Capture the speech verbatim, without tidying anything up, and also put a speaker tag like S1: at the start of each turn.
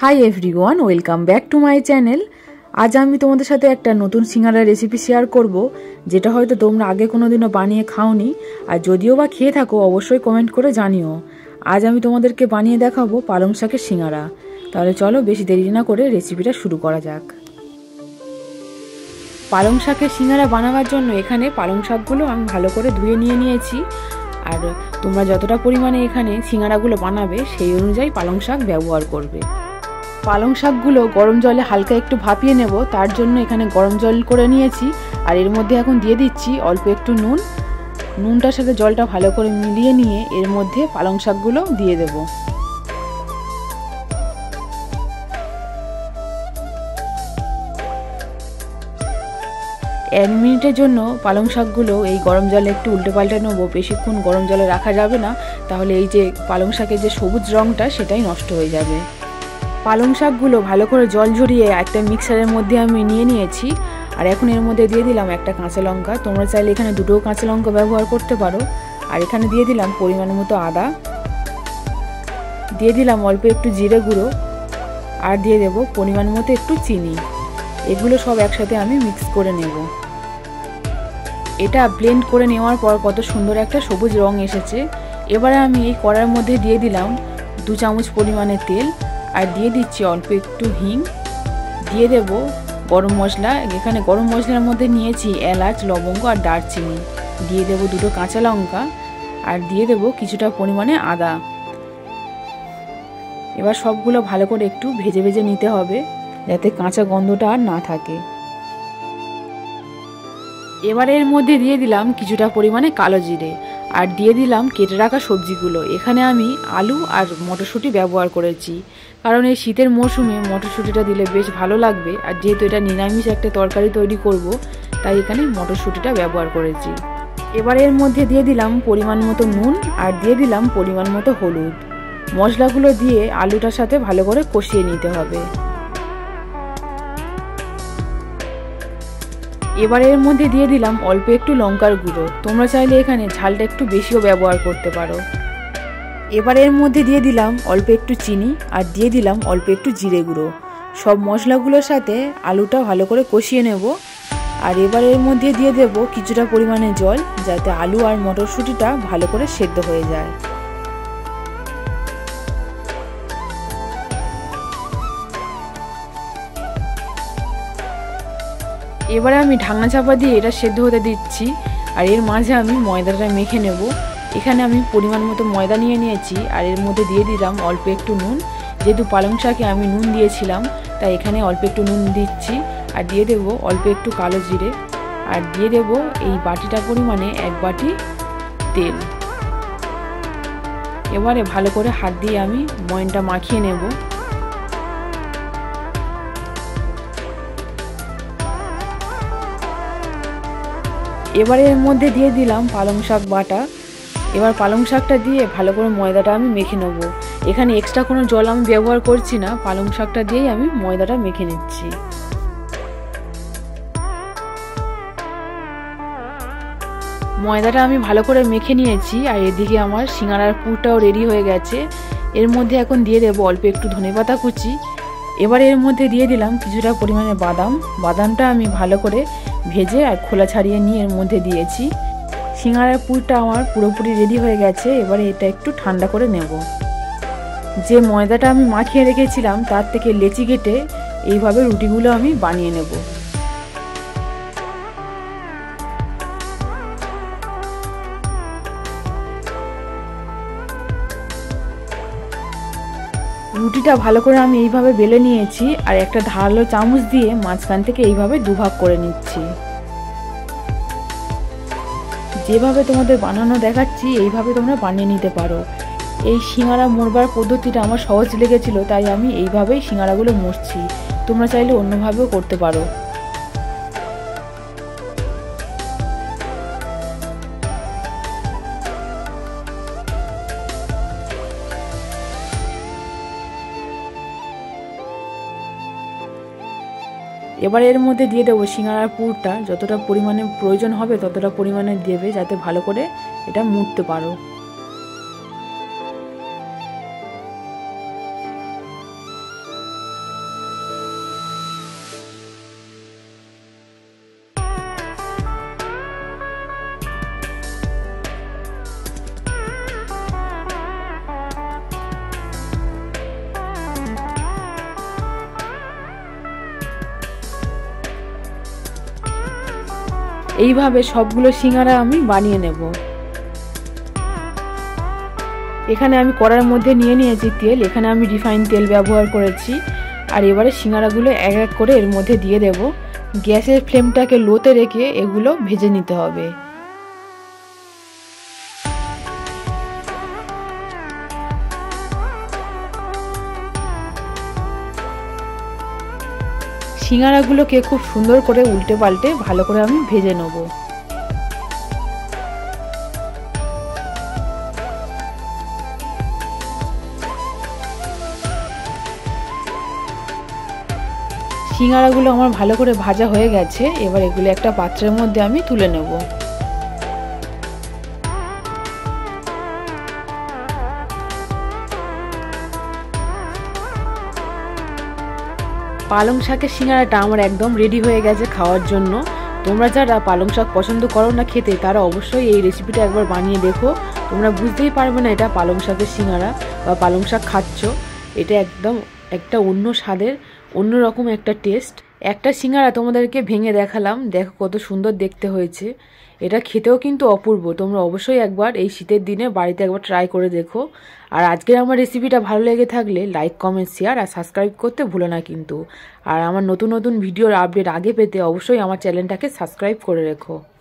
S1: High everyone, welcome back to my channel. আজ আমি তোমাদের সাথে একটা নতুন সিঙ্গারার রেসিপি শেয়ার করব, যেটা হয়তো তোমরা আগে কোনো দিনও বানিয়ে খাওনি, আর যদিও বা খেয়ে থাকো অবশ্যই কমেন্ট করে জানিও। আজ আমি তোমাদেরকে বানিয়ে দেখাবো পালং শাকের সিঙ্গারা। তাহলে চলো বেশি দেরি না করে রেসিপিটা শুরু করা যাক। পালং শাকের সিঙ্গারা বানাবার জন্য এখানে পালং শাকগুলো আমি ভালো করে ধুয়ে নিয়ে নিয়েছি। আর তোমরা যতটা পরিমাণে এখানে সিঙ্গারাগুলো বানাবে সেই অনুযায়ী পালং শাক ব্যবহার করবে। পালং শাকগুলো গরম জলে হালকা একটু ভাপিয়ে নেব, তার জন্য এখানে গরম জল করে নিয়েছি। আর এর মধ্যে এখন দিয়ে দিচ্ছি অল্প একটু নুন। নুনটার সাথে জলটা ভালো করে মিলিয়ে নিয়ে এর মধ্যে পালং শাকগুলো দিয়ে দেব। এক মিনিটের জন্য পালং শাকগুলো এই গরম জলে একটু উল্টে পাল্টে নেবো। বেশিক্ষণ গরম জলে রাখা যাবে না, তাহলে এই যে পালং শাকের যে সবুজ রঙটা সেটাই নষ্ট হয়ে যাবে। পালং শাকগুলো ভালো করে জল ঝরিয়ে একটা মিক্সারের মধ্যে আমি নিয়ে নিয়েছি। আর এখন এর মধ্যে দিয়ে দিলাম একটা কাঁচা লঙ্কা। তোমরা চাইলে এখানে দুটো কাঁচা লঙ্কা ব্যবহার করতে পারো। আর এখানে দিয়ে দিলাম পরিমাণ মতো আদা, দিয়ে দিলাম অল্প একটু জিরে গুঁড়ো, আর দিয়ে দেবো পরিমাণ মতো একটু চিনি। এগুলো সব একসাথে আমি মিক্স করে নেব। এটা ব্লেন্ড করে নেওয়ার পর কত সুন্দর একটা সবুজ রং এসেছে। এবারে আমি এই কড়ার মধ্যে দিয়ে দিলাম দু চামচ পরিমাণে তেল, আর দিয়ে দিচ্ছি অল্প একটু হিং, দিয়ে দেব গরম মশলা। এখানে গরম মশলার মধ্যে নিয়েছি এলাচ, লবঙ্গ আর দারচিনি। দিয়ে দেব দুটো কাঁচা লঙ্কা, আর দিয়ে দেব কিছুটা পরিমাণে আদা। এবার সবগুলো ভালো করে একটু ভেজে ভেজে নিতে হবে, যাতে কাঁচা গন্ধটা আর না থাকে। এবার এর মধ্যে দিয়ে দিলাম কিছুটা পরিমাণে কালো জিরে, আর দিয়ে দিলাম কেটে রাখা সবজিগুলো। এখানে আমি আলু আর মটরশুঁটি ব্যবহার করেছি, কারণ এই শীতের মরশুমে মটরশুঁটিটা দিলে বেশ ভালো লাগবে। আর যেহেতু এটা নিরামিষ একটা তরকারি তৈরি করব, তাই এখানে মটরশুঁটিটা ব্যবহার করেছি। এবার এর মধ্যে দিয়ে দিলাম পরিমাণ মতো নুন, আর দিয়ে দিলাম পরিমাণ মতো হলুদ। মশলাগুলো দিয়ে আলুটার সাথে ভালো করে কষিয়ে নিতে হবে। এবার এর মধ্যে দিয়ে দিলাম অল্প একটু লঙ্কার গুঁড়ো। তোমরা চাইলে এখানে ঝালটা একটু বেশিও ব্যবহার করতে পারো। এবার এর মধ্যে দিয়ে দিলাম অল্প একটু চিনি, আর দিয়ে দিলাম অল্প একটু জিরে গুঁড়ো। সব মশলাগুলোর সাথে আলুটা ভালো করে কষিয়ে নেব। আর এবার এর মধ্যে দিয়ে দেব কিছুটা পরিমাণে জল, যাতে আলু আর মটরশুঁটিটা ভালো করে সেদ্ধ হয়ে যায়। এবারে আমি ঢাকনা চাপা দিয়ে এটা সেদ্ধ হতে দিচ্ছি। আর এর মাঝে আমি ময়দাটা মেখে নেব। এখানে আমি পরিমাণ মতো ময়দা নিয়ে নিয়েছি, আর এর মধ্যে দিয়ে দিলাম অল্প একটু নুন। যেহেতু পালং শাকে আমি নুন দিয়েছিলাম, তাই এখানে অল্প একটু নুন দিচ্ছি। আর দিয়ে দেব অল্প একটু কালো জিরে, আর দিয়ে দেব এই বাটিটা পরিমাণে এক বাটি তেল। এবারে ভালো করে হাত দিয়ে আমি ময়নটা মাখিয়ে নেব। এবারে এর মধ্যে দিয়ে দিলাম পালং শাক বাটা। এবার পালং শাকটা দিয়ে ভালো করে ময়দাটা আমি মেখে নেব। এখানে এক্সট্রা কোনো জল আমি ব্যবহার করছি না, পালং শাকটা দিয়েই আমি ময়দাটা মেখে নিচ্ছি। ময়দাটা আমি ভালো করে মেখে নিয়েছি, আর এদিকে আমার সিঙ্গারার পুরটাও রেডি হয়ে গেছে। এর মধ্যে এখন দিয়ে দেবো অল্প একটু ধনেপাতা কুচি। এবার এর মধ্যে দিয়ে দিলাম কিছুটা পরিমাণে বাদাম। বাদামটা আমি ভালো করে ভেজে আর খোলা ছাড়িয়ে নিয়ে এর মধ্যে দিয়েছি। সিঙ্গারার পুরটা আমার পুরোপুরি রেডি হয়ে গেছে। এবারে এটা একটু ঠান্ডা করে নেব। যে ময়দাটা আমি মাখিয়ে রেখেছিলাম তার থেকে লেচি কেটে এইভাবে রুটিগুলো আমি বানিয়ে নেব। রুটিটা ভালো করে আমি এইভাবে বেলে নিয়েছি, আর একটা ধারালো চামচ দিয়ে মাঝখান থেকে এইভাবে দুভাগ করে নিচ্ছি। যেভাবে তোমাদের বানানো দেখাচ্ছি এইভাবে তোমরা বানিয়ে নিতে পারো। এই সিঙ্গারা মোড়বার পদ্ধতিটা আমার সহজ লেগেছিল, তাই আমি এইভাবেই সিঙ্গারাগুলো মোড়ছি। তোমরা চাইলে অন্যভাবেও করতে পারো। এবার এর মধ্যে দিয়ে দেবো সিঙ্গারার পুরটা। যতটা পরিমাণে প্রয়োজন হবে ততটা পরিমাণে দেবে, যাতে ভালো করে এটা মুড়তে পারো। এইভাবে সবগুলো সিঙ্গারা আমি বানিয়ে নেব। এখানে আমি কড়ার মধ্যে নিয়ে নিয়েছি তেল, এখানে আমি রিফাইন তেল ব্যবহার করেছি। আর এবারে সিঙ্গারাগুলো এক এক করে এর মধ্যে দিয়ে দেব। গ্যাসের ফ্লেমটাকে লোতে রেখে এগুলো ভেজে নিতে হবে। সিঙ্গারাগুলোকে খুব সুন্দর করে উল্টে পাল্টে ভালো করে আমি ভেজে নেব। সিঙ্গারাগুলো আমার ভালো করে ভাজা হয়ে গেছে। এবার এগুলো একটা পাত্রের মধ্যে আমি তুলে নেব। পালং শাকের সিঙ্গারাটা আমার একদম রেডি হয়ে গেছে খাওয়ার জন্য। তোমরা যারা পালং শাক পছন্দ করো না খেতে, তারা অবশ্যই এই রেসিপিটা একবার বানিয়ে দেখো। তোমরা বুঝতেই পারবে না এটা পালং শাকের সিঙ্গারা বা পালং শাক খাচ্ছ। এটা একদম একটা অন্য স্বাদের, অন্যরকম একটা টেস্ট। একটা সিঙ্গারা তোমাদেরকে ভেঙে দেখালাম, দেখো কত সুন্দর দেখতে হয়েছে। এটা খেতেও কিন্তু অপূর্ব। তোমরা অবশ্যই একবার এই শীতের দিনে বাড়িতে একবার ট্রাই করে দেখো। আর আজকের আমার রেসিপিটা ভালো লেগে থাকলে লাইক, কমেন্ট, শেয়ার আর সাবস্ক্রাইব করতে ভুলো না কিন্তু। আর আমার নতুন নতুন ভিডিওর আপডেট আগে পেতে অবশ্যই আমার চ্যানেলটাকে সাবস্ক্রাইব করে রেখো।